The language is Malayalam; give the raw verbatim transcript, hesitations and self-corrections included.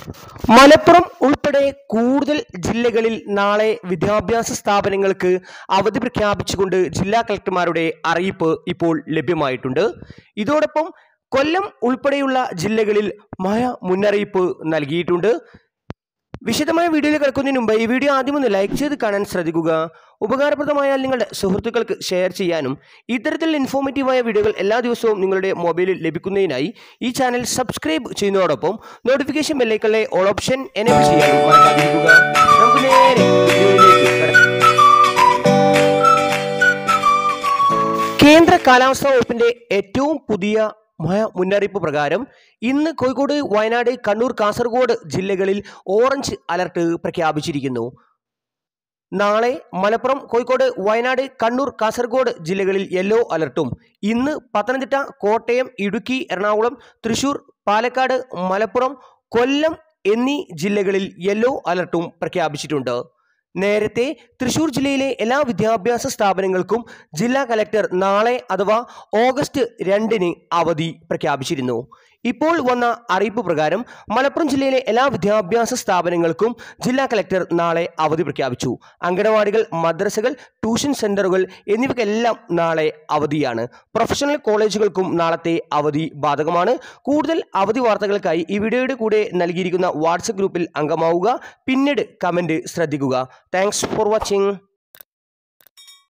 മലപ്പുറം ഉൾപ്പെടെ കൂടുതൽ ജില്ലകളിൽ നാളെ വിദ്യാഭ്യാസ സ്ഥാപനങ്ങൾക്ക് അവധി പ്രഖ്യാപിച്ചുകൊണ്ട് ജില്ലാ കളക്ടർമാരുടെ അറിയിപ്പ് ഇപ്പോൾ ലഭ്യമായിട്ടുണ്ട്. ഇതോടൊപ്പം കൊല്ലം ഉൾപ്പെടെയുള്ള ജില്ലകളിൽ മഴ മുന്നറിയിപ്പ് നൽകിയിട്ടുണ്ട്. വിശദമായ വീഡിയോയിൽ കിടക്കുന്നതിന് മുമ്പ് ഈ വീഡിയോ ആദ്യം ഒന്ന് ലൈക്ക് ചെയ്ത് കാണാൻ ശ്രദ്ധിക്കുക. ഉപകാരപ്രദമായാൽ നിങ്ങളുടെ സുഹൃത്തുക്കൾക്ക് ഷെയർ ചെയ്യാനും ഇത്തരത്തിൽ ഇൻഫോർമേറ്റീവായ വീഡിയോകൾ എല്ലാ ദിവസവും നിങ്ങളുടെ മൊബൈലിൽ ലഭിക്കുന്നതിനായി ഈ ചാനൽ സബ്സ്ക്രൈബ് ചെയ്യുന്നതോടൊപ്പം നോട്ടിഫിക്കേഷൻ ബെല്ലൈക്കണിലെ ഓൾ ഓപ്ഷൻ എനേബിൾ ചെയ്യാനും മറക്കാതിരിക്കുക. നമുക്ക് നേരെ വീഡിയോയിലേക്ക് കടക്കാം. കേന്ദ്ര കാലാവസ്ഥാ വകുപ്പിന്റെ ഏറ്റവും പുതിയ മഴ മുന്നറിയിപ്പ് പ്രകാരം ഇന്ന് കോഴിക്കോട്, വയനാട്, കണ്ണൂർ, കാസർഗോഡ് ജില്ലകളിൽ ഓറഞ്ച് അലർട്ട് പ്രഖ്യാപിച്ചിരിക്കുന്നു. നാളെ മലപ്പുറം, കോഴിക്കോട്, വയനാട്, കണ്ണൂർ, കാസർഗോഡ് ജില്ലകളിൽ യെല്ലോ അലർട്ടും ഇന്ന് പത്തനംതിട്ട, കോട്ടയം, ഇടുക്കി, എറണാകുളം, തൃശൂർ, പാലക്കാട്, മലപ്പുറം, കൊല്ലം എന്നീ ജില്ലകളിൽ യെല്ലോ അലർട്ടും പ്രഖ്യാപിച്ചിട്ടുണ്ട്. നേരത്തെ തൃശൂർ ജില്ലയിലെ എല്ലാ വിദ്യാഭ്യാസ സ്ഥാപനങ്ങൾക്കും ജില്ലാ കലക്ടർ നാളെ അഥവാ ഓഗസ്റ്റ് രണ്ടിന് അവധി പ്രഖ്യാപിച്ചിരുന്നു. ഇപ്പോൾ വന്ന അറിയിപ്പ് പ്രകാരം മലപ്പുറം ജില്ലയിലെ എല്ലാ വിദ്യാഭ്യാസ സ്ഥാപനങ്ങൾക്കും ജില്ലാ കലക്ടർ നാളെ അവധി പ്രഖ്യാപിച്ചു. അംഗനവാടികൾ, മദ്രസകൾ, ട്യൂഷൻ സെന്ററുകൾ എന്നിവയ്ക്കെല്ലാം നാളെ അവധിയാണ്. പ്രൊഫഷണൽ കോളേജുകൾക്കും നാളത്തെ അവധി ബാധകമാണ്. കൂടുതൽ അവധി വാർത്തകൾക്കായി ഈ വീഡിയോയുടെ കൂടെ നൽകിയിരിക്കുന്ന വാട്സപ്പ് ഗ്രൂപ്പിൽ അംഗമാവുക. പിന്നീട് കമന്റ് ശ്രദ്ധിക്കുക. Thanks for watching.